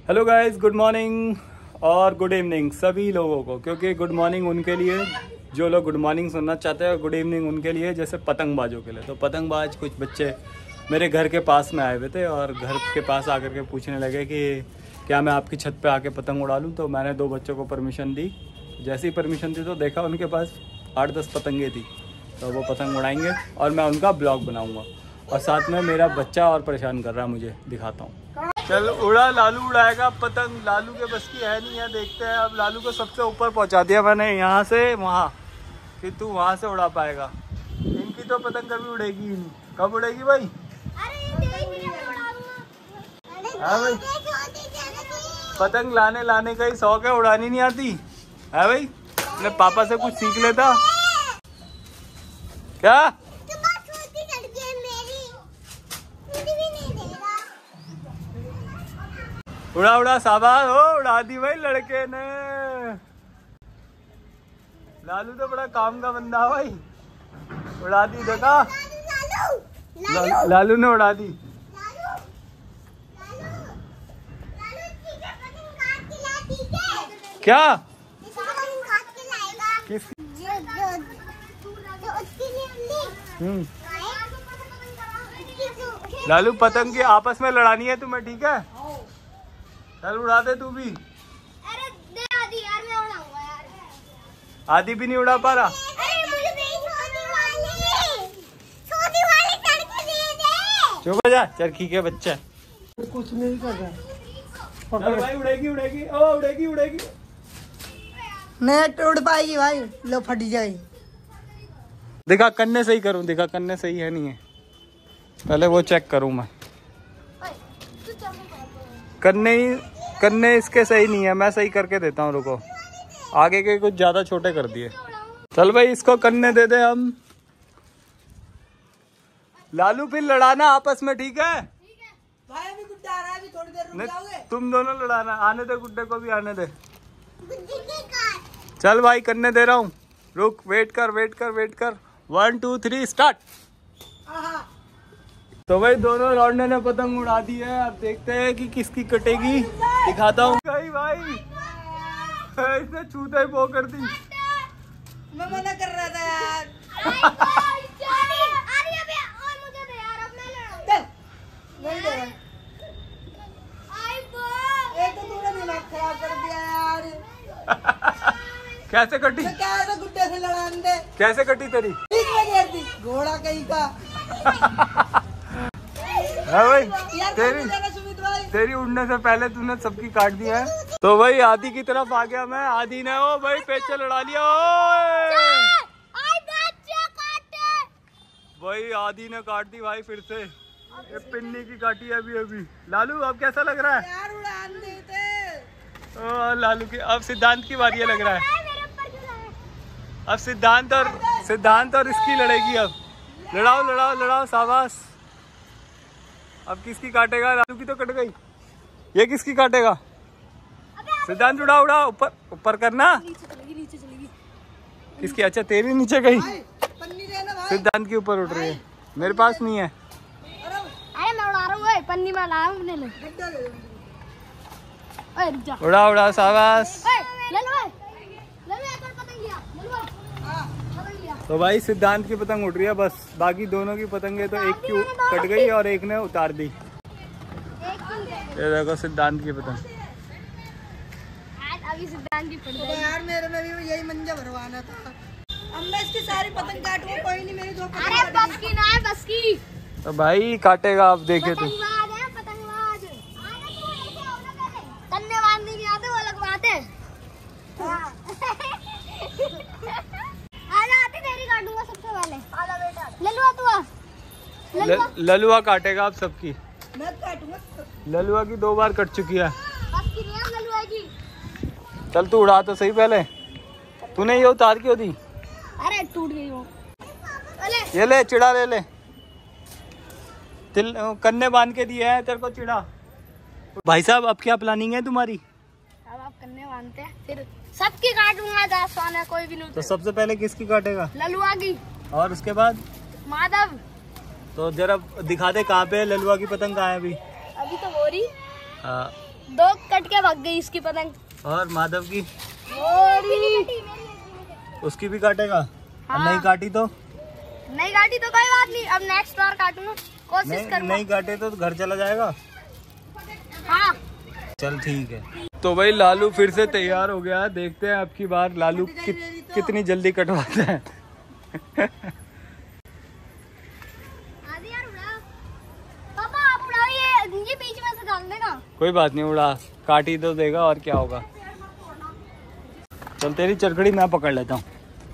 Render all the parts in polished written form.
Hello guys, good morning और good evening सभी लोगों को, क्योंकि गुड मॉर्निंग उनके लिए जो लोग गुड मॉर्निंग सुनना चाहते हैं और गुड इवनिंग उनके लिए जैसे पतंगबाजों के लिए। तो पतंगबाज कुछ बच्चे मेरे घर के पास में आए हुए थे और घर के पास आकर के पूछने लगे कि क्या मैं आपकी छत पे आके पतंग उड़ा लूँ। तो मैंने 2 बच्चों को परमिशन दी। जैसी परमिशन दी तो देखा उनके पास 8-10 पतंगे थी, तो वो पतंग उड़ाएंगे और मैं उनका ब्लॉग बनाऊँगा। और साथ में मेरा बच्चा और परेशान कर रहा है, मुझे दिखाता हूँ। चल उड़ा, लालू उड़ाएगा पतंग। लालू के बस की है नहीं है, देखते हैं। अब लालू को सबसे ऊपर पहुंचा दिया मैंने, यहाँ से वहाँ, कि तू वहाँ से उड़ा पाएगा। इनकी तो पतंग कभी उड़ेगी ही नहीं। कब उड़ेगी भाई? हाँ भाई, पतंग लाने का ही शौक है, उड़ानी नहीं आती है भाई। अपने पापा से कुछ सीख लेता। क्या उड़ा शाबाश हो, उड़ा दी भाई लड़के ने। लालू तो बड़ा काम का बंदा है भाई, उड़ा दी। देखा लालू ने उड़ा दी। क्या लालू पतंग की आपस में लड़ानी है तुम्हें, ठीक है? चल उड़ा दे तू भी। अरे दे आदि यार, मैं उड़ाऊंगा यार। आदि भी नहीं उड़ा पा रहा। अरे मुझे छोटी वाली तड़के दे दे। चुप हो जा, चरखी के बच्चा। कुछ नहीं कर रहा। चल भाई, उड़ेगी उड़ेगी, ओ उड़ेगी उड़ेगी। नेट उड़ पाएगी भाई, लो फट जाएगी। दिखा कन्ने सही करूं, दिखा कन्ने सही है नहीं है, पहले वो चेक करूं मैं। कन्ने इसके सही नहीं है, मैं सही करके देता हूँ, रुको। आगे के कुछ ज्यादा छोटे कर दिए। चल भाई, इसको कन्ने दे दे हम। लालू फिर लड़ाना आपस में, ठीक है? भाई अभी गुड्डा आ रहा है, अभी थोड़ी देर रुक जाओगे? तुम दोनों लड़ाना। आने दे गुड्डे को भी, आने दे। चल भाई, कन्ने दे रहा हूँ, रुक, वेट कर 1 2 3 स्टार्ट। तो भाई दोनों लौंडे ने पतंग उड़ा दी है। अब देखते हैं कि किसकी कटेगी, दिखाता हूँ। भाई इसने छूते ही वो कर दी। मैं मना कर रहा था यार। नहीं दे रहा। एक तो तूने दिमाग खराब कर दिया यार। कैसे कटी? क्या गुड्डे से लड़ाने दे। कैसे कटी तेरी? बीच में गिर दी, घोड़ा कहीं का। है भाई, भाई तेरी उड़ने से पहले तूने सबकी काट दिया है। तो भाई आदि की तरफ आ गया मैं। आदि ने ओ भाई पेचे लड़ा लिया। भाई आदि ने काट दी भाई फिर से, ये पिन्नी की काटी है अभी। लालू अब कैसा लग रहा है? यार उड़ान देते। ओ लालू की, अब सिद्धांत की बारी लग रहा है। अब सिद्धांत और इसकी लड़ेगी। अब लड़ाओ शाबाश। अब किसकी काटेगा? लालू की तो कट गई, ये किसकी काटेगा? सिद्धांत उड़ा ऊपर करना। नीचे चलेगी। किसकी? अच्छा तेरी नीचे गई। पन्नी देना भाई। सिद्धांत की ऊपर उड़ रही है, मेरे पास नहीं है। अरे मैं उड़ा रहा हूँ, पन्नी में ला रहा हूँ। उड़ा शाबाश। तो भाई सिद्धांत की पतंग उड़ रही है बस, बाकी दोनों की पतंगे तो एक की कट गई और एक ने उतार दी। ये देखो सिद्धांत की पतंग। अभी सिद्धांत की पतंग। तो यार मेरे में भी यही मंजा भरवाना था। अब मैं इसकी सारी पतंग काटूंगा, कोई नहीं मेरी 2 पतंग। अरे बस की ना है, बस की। तो भाई काटेगा, अब देखे तू। पतंगबाज कन्ने बांधने नहीं आते, वो लगवाते। काटूंगा सबसे पहले। आला बेटा ललुआ तू आ। ललुआ काटेगा अब सबकी। मैं काटूंगा। ललुआ की 2 बार कट चुकी है। बस की नहीं है ललुआ की। चल तू उड़ा तो सही पहले। तूने ये उतार क्यों दी? अरे टूट गई वो। ये ले चिड़ा ले कन्ने बांध के दिए हैं तेरे को चिड़ा। भाई साहब अब क्या प्लानिंग है तुम्हारी? अब आप कन्ने बांधते हैं, फिर सबकी काटूंगा। 10 सोना कोई भी नहीं। तो सबसे पहले किसकी काटेगा? ललुआ की। और उसके बाद? माधव। तो जरा दिखा दे कहाँ पे है ललुआ की पतंग, कहाँ है अभी? अभी तो हो रही। दो कट के भाग गई इसकी पतंग। और माधव की? मेरी उसकी भी काटेगा? हाँ। नहीं काटी तो? नहीं काटी तो कोई बात नहीं, अब नेक्स्ट बार काटूंगा, कोशिश करूंगा। नहीं काटे तो घर चला जाएगा। हाँ चल ठीक है। तो भाई लालू फिर से तैयार हो गया, देखते हैं अब की बार लालू कितनी जल्दी कटवाते हैं। आदि यार उड़ा। पापा आप उड़ाओ, ये बीच में से डाल देगा। कोई बात नहीं, उड़ा, काटी तो देगा और क्या होगा। चल तेरी चरखड़ी मैं पकड़ लेता हूँ।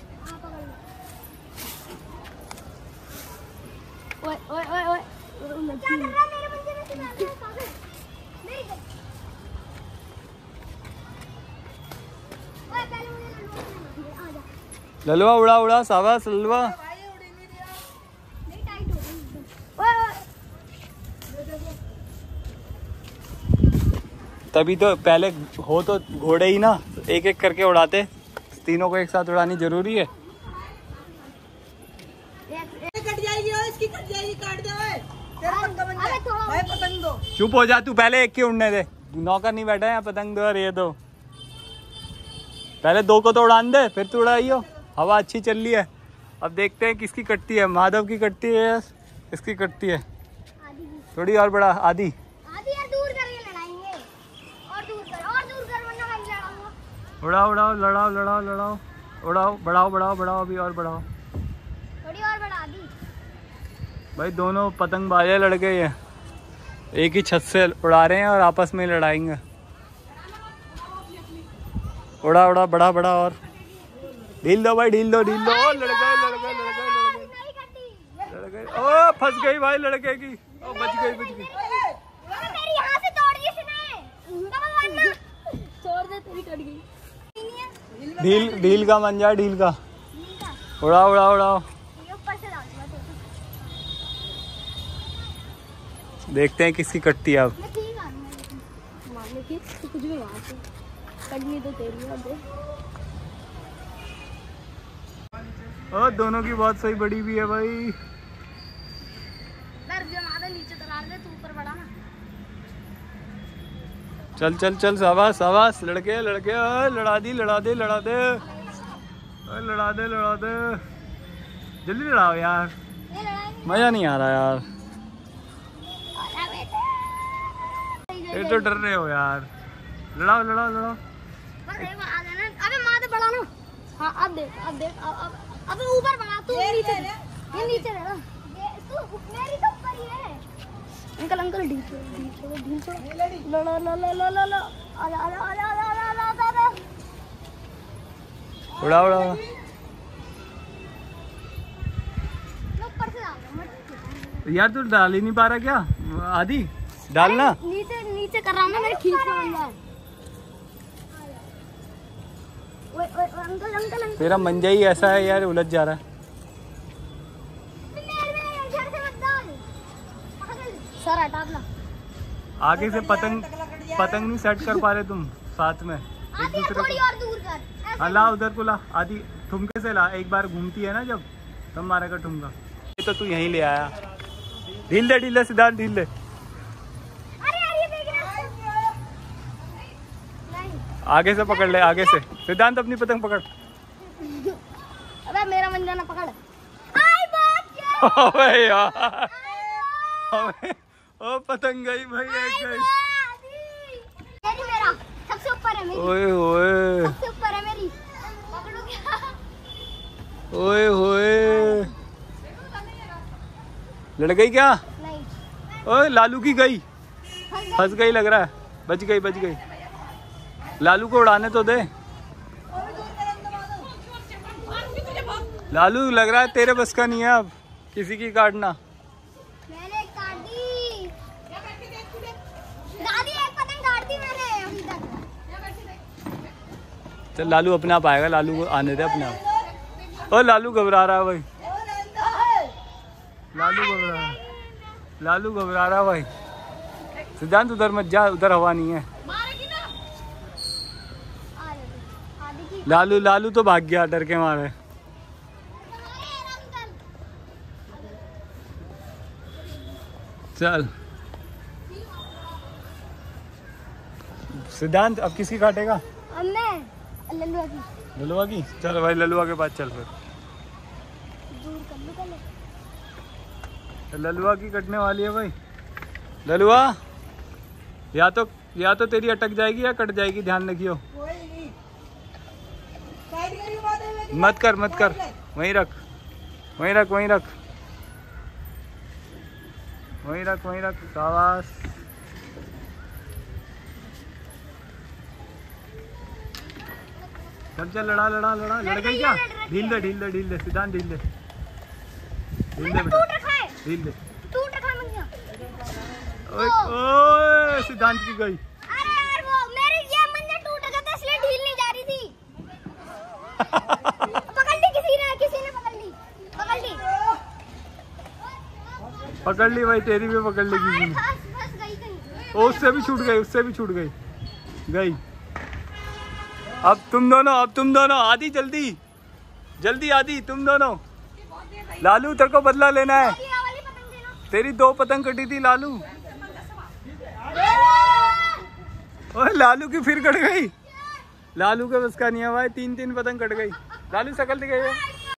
ओए ओए ओए ओए क्या कर रहा है मेरे बंदे में से डाल दे पागल। मेरी ओए पहले मुझे आ जा। ललुआ उड़ा उड़ा, शाबाश ललुआ। नहीं टाइट हो गई। ओए तभी तो पहले हो तो घोड़े ही ना, एक एक करके उड़ाते, तीनों को एक साथ उड़ानी जरूरी है। कट जाएगी और इसकी कट जाएगी, काट दे ओए। तेरा पंगा बन जाए भाई, पतंग दो। चुप हो जा तू, पहले एक की उड़ने दे, नौकर नहीं बैठा है, पतंग दो और ये दो। पहले दो को तो उड़ान दे, फिर तू उड़ाइयो। हवा अच्छी चल रही है, अब देखते हैं किसकी कटती है। माधव की कटती है, इसकी कटती है। थोड़ी और बढ़ा, आधी यार दूर करके लड़ाएंगे, और दूर कर वरना मैं लड़ाऊंगा। उड़ाओ उड़ाओ, लड़ाओ लड़ाओ लड़ाओ, उड़ाओ, बढ़ाओ बढ़ाओ बढ़ाओ, अभी और बढ़ाओ। थोड़ी और बढ़ा दी। भाई दोनों पतंगबाजे लड़के हैं, एक ही छत से उड़ा रहे हैं और आपस में लड़ाएंगे। उड़ा उड़ा, बड़ा बड़ा, और ढील दो भाई, ढील दो ढील दो। ओ लड़ गए लड़ गए लड़ गए लड़ गए लड़ गए। ओ फंस गई भाई लड़के की, ओ बच गई बच गई। मेरी यहाँ से तोड़ दी इसने। वरना छोड़ दे, तेरी कट गई। ढील ढील का मंजा, ढील का। उड़ाओ उड़ाओ उड़ाओ, ऊपर से डाल दूंगा। देखते हैं किसकी कटती है अब। मैं ठीक आ मारने की तो कुछ भी मार दे, कटनी तो तेरी है। दे ओ दोनों की बहुत सही बड़ी भी है भाई। दर्द जमा दे, नीचे दरार दे, तू ऊपर बढ़ा ना। चल चल चल, शाबाश शाबाश लड़के लड़के। ओ लड़ा दी लड़ा दे लड़ा दे, ओ लड़ा दे लड़ा दे, जल्दी लड़ाओ यार, ये लड़ाएंगे। मजा नहीं आ रहा यार। अरे बेटे, ये तो डर रहे हो यार, लड़ाओ लड़ाओ लड़ाओ। बस एक बार आ जाना। अबे मार बढ़ा ना। हाँ अब देख अब ऊपर बढ़ा तू। नीचे ये नीचे रहना, तू मेरी तो ऊपर ही है। अंकल ढील छोड़ो। लो लो लो लो लो लो लो, आजा आजा आजा आजा आजा आजा। उड़ा उड़ा उड़ा। ऊपर से डाल यार तू डाल ही नहीं पा रहा क्या? आधी डालना। नीचे नीचे कर रहा हूँ ना, मेरे खींच में बन जाए। ओए ओए अंकल तेरा मंजा ही ऐसा है यार, उलझ जा रहा है। सर हटा अपना। आगे से पतंग नहीं सेट कर पा रहे तुम साथ में एक दूसरे थोड़ी को। और दूर कर। हाँ ला, उधर को ला, आधी ठुमके से ला। एक बार घूमती है ना जब, तब मारेगा ठुमका। ये तो तू यहीं ले आया। ढील दे सिद्धांत, ढील दे। अरे यार ये देख रहा नहीं। आगे से पकड़ ले, आगे से। सिद्धांत अपनी पतंग पकड़। अबे मेरा मंजा ना पकड़। आई बात ओए यार, ओ पतंग गई भाई, एक गई। मेरी मेरा सबसे ऊपर है, मेरी ओए होए, सबसे ऊपर है मेरी। पकड़ो क्या? ओए होए, लड़ गई क्या? नहीं ओए लालू की गई, फंस गई लग रहा है। बच गई बच गई। लालू को उड़ाने तो दे। लालू लग रहा है तेरे बस का नहीं है अब किसी की काटना। मैंने काट दी दादी, एक पतंग काट दी मैंने अभी तक। चल लालू अपने आप आएगा, लालू को आने दे अपने आप। ओ लालू घबरा रहा है भाई, लालू घबरा रहा है भाई। सिद्धांत उधर मत जा, उधर हवा नहीं है। लालू तो भाग गया डर के मारे। चल सिद्धांत अब किसकी काटेगा? अब मैं लल्लुआ की। ललुआ की? चल भाई ललुआ के पास चल फिर। दूर कर लो पहले। ललुआ की कटने वाली है भाई। ललुआ या तो तेरी अटक जाएगी या कट जाएगी, ध्यान रखियो। कोई नहीं। साइड करियो माता में। मत कर वहीं रख शाबाश। चल लड़ा लड़ गई क्या? ढील दे सिद्धांत, ढील दे टूट रखा है। ढील दे। टूट रखा है मंगिया। ओए सिद्धांत की गई। अरे यार वो मेरी ये मंजा टूट गया था इसलिए ढील नहीं जा रही थी। पकड़ ली किसी ने पकड़ ली भाई, तेरी भी पकड़ ली किसी ने। फंस गई कहीं। उससे भी छूट गई। अब तुम दोनों आदि जल्दी आदि तुम दोनों। लालू तेरे को बदला लेना है। ये वाली पतंग देना। तेरी 2 पतंग कटी थी लालू। ओए लालू की फिर कट गई। लालू के बस का नहीं है भाई, 3 पतंग कट गई। लालू शकल दिखाई है।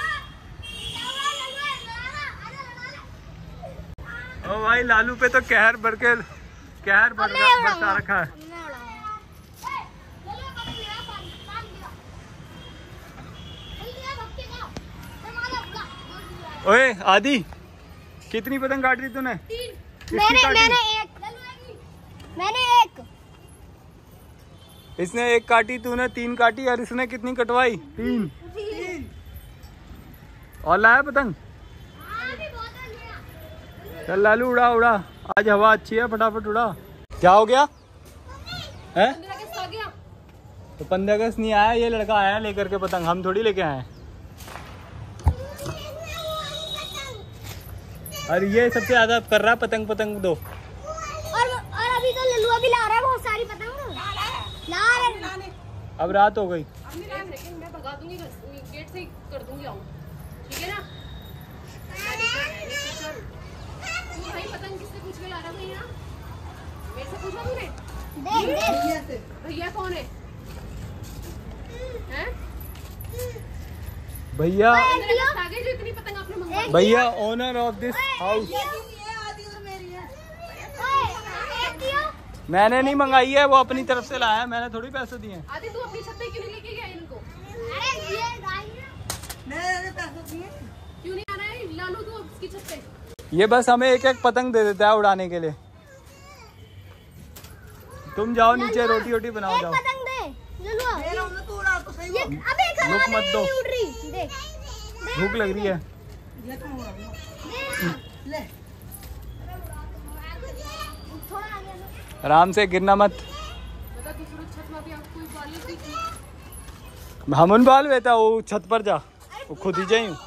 ओ भाई लालू पे तो कहर बरसा रखा है। ओए आदि कितनी पतंग काट दी तूने? मैंने एक। इसने 1 काटी, तूने 3 काटी और इसने कितनी कटवाई? 3। और लाया पतंग? चल लालू उड़ा। आज हवा अच्छी है, फटाफट उड़ा। क्या हो गया है? तो 15 अगस्त नहीं आया, ये लड़का आया लेकर के पतंग, हम थोड़ी लेके आए। और ये सबसे ज्यादा कर रहा पतंग दो। और अभी तो लल्लुआ भी ला रहा है बहुत सारी पतंग। ला रहा है। अब रात हो गई। मैं भगा दूंगी, गेट से कर दूंगी। आऊं ठीक है ना? तू भाई पतंग किससे पूछ के ला रहा भैया? मेरे से पूछा तूने? भैया कौन है? भैया आगे जो इतनी पतंग आपने मंगवाई। भैया ओनर ऑफ दिस हाउस। मैंने नहीं मंगाई है, वो अपनी तरफ से लाया है, मैंने थोड़ी पैसे दिए। आदि तू अपनी छत पे क्यों नहीं लेके गया इनको? अरे ये गाय मैंने पैसे दिए। क्यों नहीं आ रहा है लालू तू उसकी छत पे? ये बस हमें 1 पतंग दे देता है उड़ाने के लिए। तुम जाओ नीचे रोटी बनाओ जाओ। पतंग दे लल्लुआ। दे रहा हूं ना, तू उड़ा तो सही। अबे रुक मत दो, उड़ रही। देख भूख लग रही है। ये तो ले थोड़ा आगे लो। आराम से, गिरना मत। बता दूसरी छत में भी आपको एक वाली थी। हमन बाल बेटा वो छत पर जा, वो खुद ही जाई।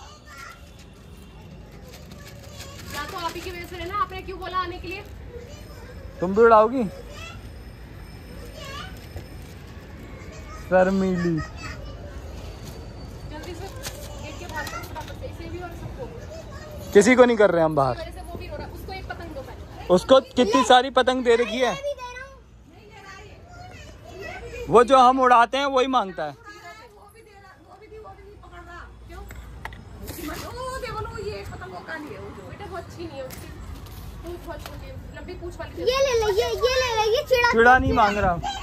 या तो आप ही की वजह से है ना, आपने क्यों बोला आने के लिए? तुम भी उड़ाओगी? शर्मीली। जल्दी से गेट के बाहर फटाफट से, इसे भी और सबको। किसी को नहीं कर रहे हम बाहर। मेरे से वो भी रो रहा, उसको एक पतंग दो पहले। उसको कितनी सारी पतंग दे रखी है, वो जो हम उड़ाते हैं वही मांगता है। ये पतंग वो काली है, बेटा बहुत अच्छी नहीं है उसकी, पूंछ बहुत छोटी है, लंबी पूंछ वाली। ये ले ले, ये चिड़ा चिड़ा नहीं मांग रहा।